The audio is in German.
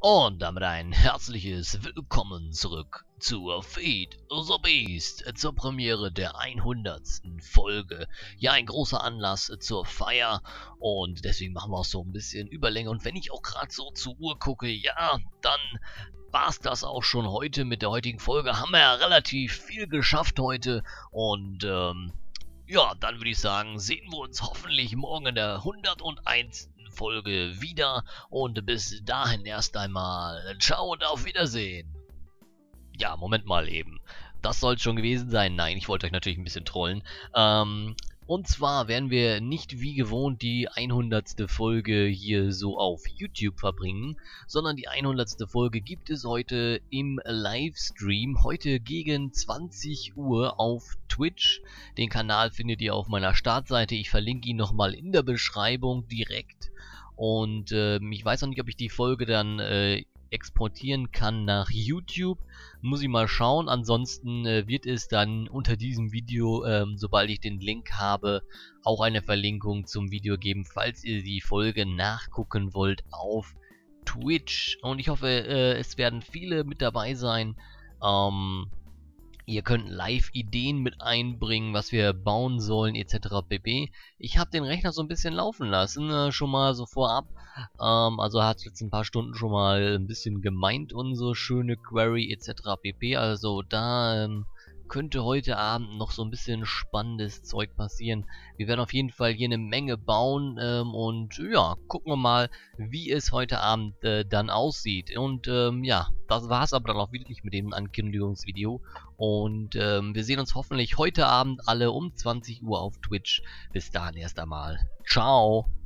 Und damit ein herzliches Willkommen zurück zur Feed the Beast, zur Premiere der 100. Folge. Ja, ein großer Anlass zur Feier und deswegen machen wir auch so ein bisschen Überlänge. Und wenn ich auch gerade so zur Uhr gucke, ja, dann war's das auch schon heute mit der heutigen Folge. Haben wir ja relativ viel geschafft heute und ja, dann würde ich sagen, sehen wir uns hoffentlich morgen in der 101. Folge wieder und bis dahin erst einmal ciao und auf Wiedersehen. Ja, Moment mal eben. Das soll schon gewesen sein. Nein, ich wollte euch natürlich ein bisschen trollen. Und zwar werden wir nicht wie gewohnt die 100. Folge hier so auf YouTube verbringen, sondern die 100. Folge gibt es heute im Livestream, heute gegen 20 Uhr auf Twitch. Den Kanal findet ihr auf meiner Startseite, ich verlinke ihn nochmal in der Beschreibung direkt. Und ich weiß noch nicht, ob ich die Folge dann exportieren kann nach YouTube. Muss ich mal schauen. Ansonsten wird es dann unter diesem Video, sobald ich den Link habe, auch eine Verlinkung zum Video geben, falls ihr die Folge nachgucken wollt auf Twitch. Und ich hoffe, es werden viele mit dabei sein. Ihr könnt Live-Ideen mit einbringen, was wir bauen sollen, etc. pp. Ich habe den Rechner so ein bisschen laufen lassen, schon mal so vorab. Also hat jetzt ein paar Stunden schon mal ein bisschen gemeint, unsere schöne Query, etc. pp. Also da könnte heute Abend noch so ein bisschen spannendes Zeug passieren. Wir werden auf jeden Fall hier eine Menge bauen und ja, gucken wir mal, wie es heute Abend dann aussieht. Und ja, das war's aber dann auch wirklich mit dem Ankündigungsvideo. Und wir sehen uns hoffentlich heute Abend alle um 20 Uhr auf Twitch. Bis dahin erst einmal. Ciao!